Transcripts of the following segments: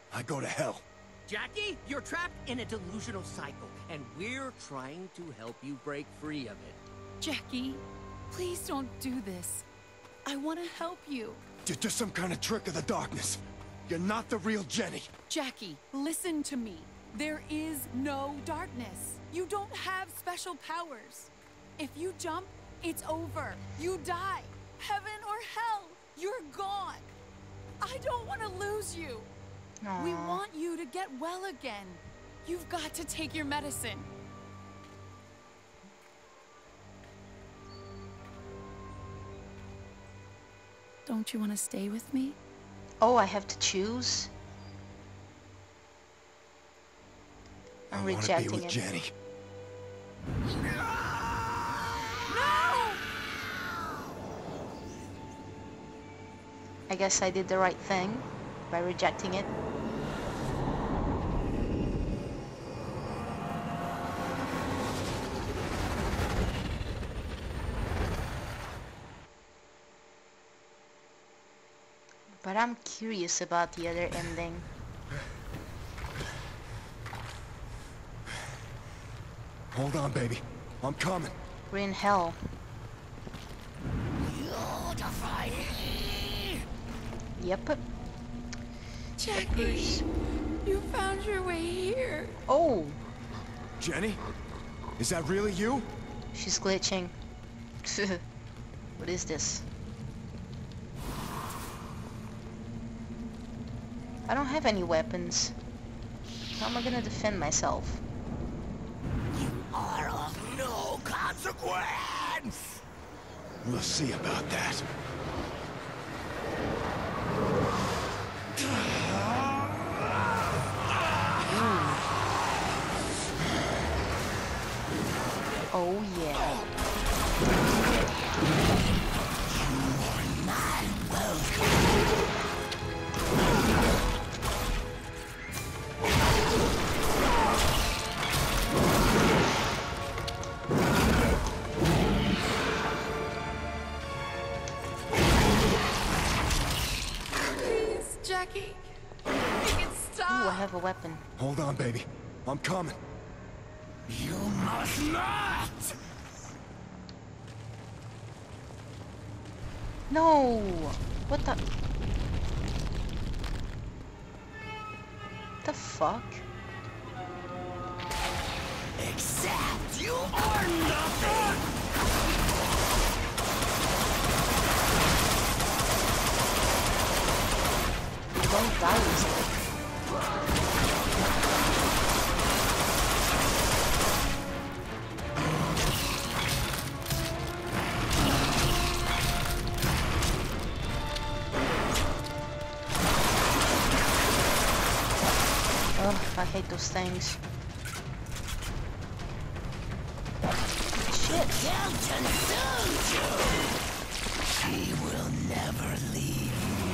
I go to hell. Jackie, you're trapped in a delusional cycle, and we're trying to help you break free of it. Jackie, please don't do this. I want to help you. You're just some kind of trick of the darkness. You're not the real Jenny. Jackie, listen to me. There is no darkness. You don't have special powers. If you jump, it's over. You die. Heaven or hell, you're gone. I don't want to lose you. Aww. We want you to get well again. You've got to take your medicine. Don't you want to stay with me? Oh, I have to choose? I'm rejecting I want to be with it. Jenny. No! I guess I did the right thing by rejecting it. But I'm curious about the other ending. Hold on, baby. I'm coming. We're in hell. Yep. Jackie, you found your way here. Oh, Jenny? Is that really you? she's glitching. What is this? I don't have any weapons. How am I gonna defend myself? You are of no consequence! We'll see about that. Oh yeah. Please, Jackie. Make it stop. Ooh, I have a weapon. Hold on, baby. I'm coming. You must not! No! What the? The fuck? Except you are nothing! Don't die easily. Ugh, I hate those things. Shit. Captain Dojo! She will never leave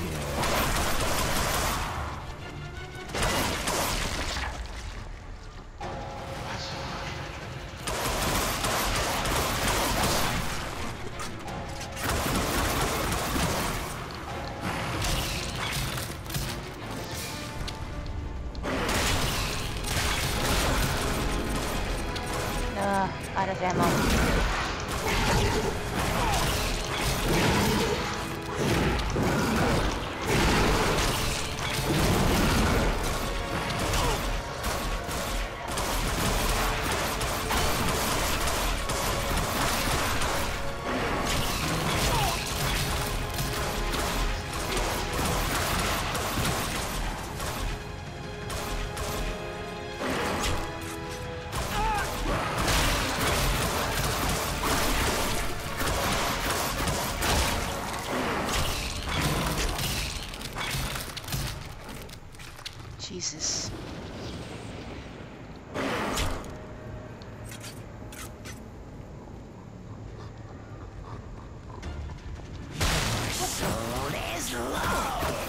Out of ammo. Jesus. soul is low!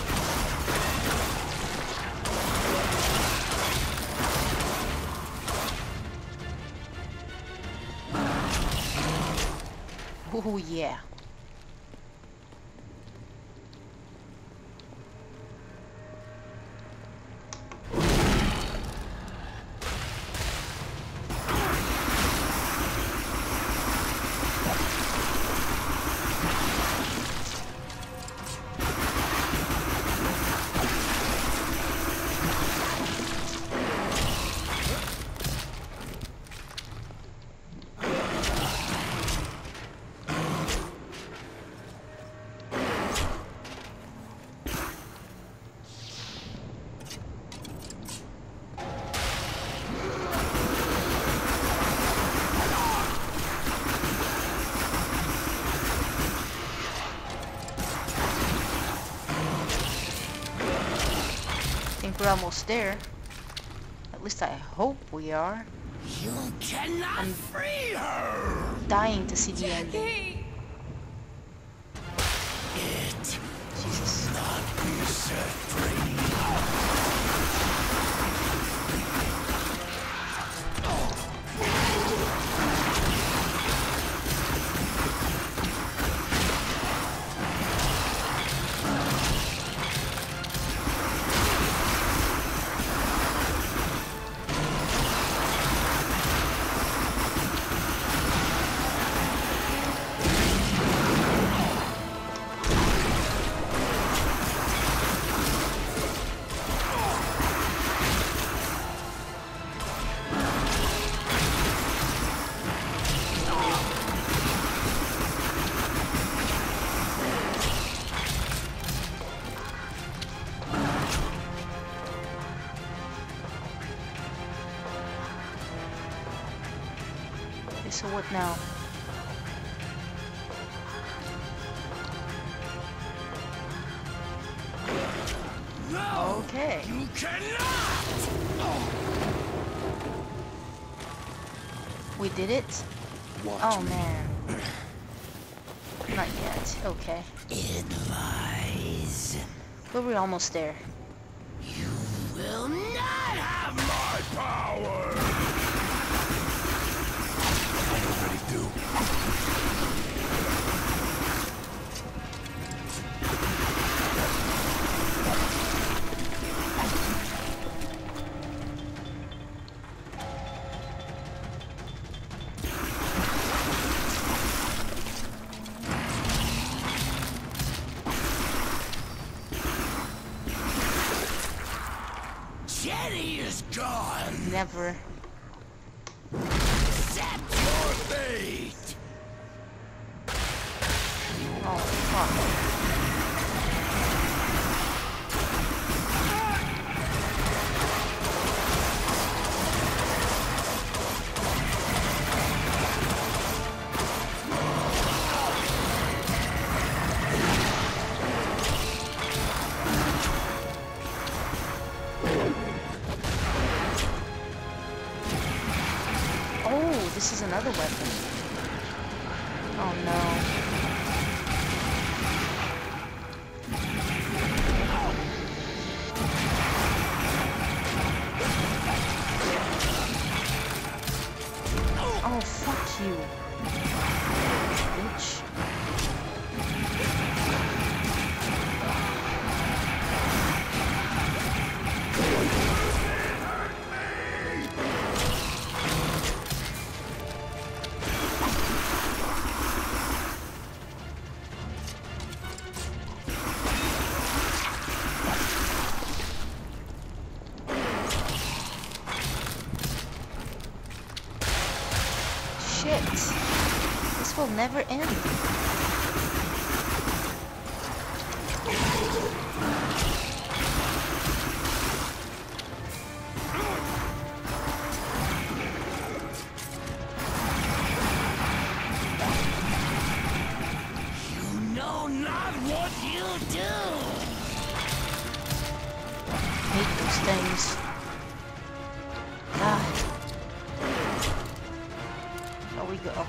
Oh yeah. think we're almost there. At least I hope we are. You cannot free her! Dying to see the ending. Jackie! It Jesus. will not be set free. Okay, so what now? No! Okay. You cannot! We did it? Watch Oh me. man. Not yet. Okay. It lies. But we're almost there. You will not have my power! I already do. Jenny is gone! Never. Accept your fate! Oh fuck. Oh, this is another weapon. Oh no. Oh, fuck you. Bitch. Shit. This will never end. You know not what you do! Hate those things. God. There we go.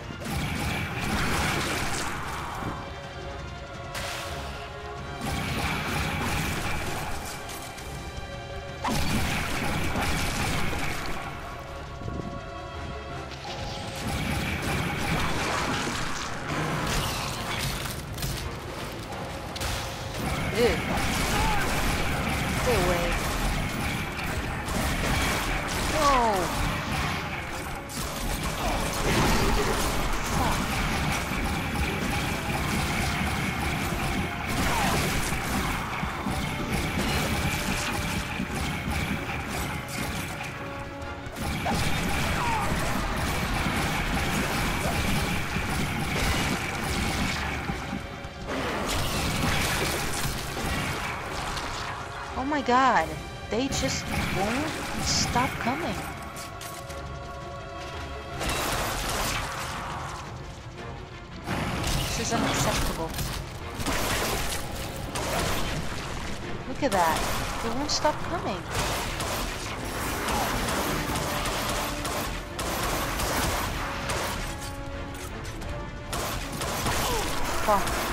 Ew. Stay away. No. Fuck. Oh my god, they just won't stop coming. This is unacceptable. Look at that. They won't stop coming. Fuck.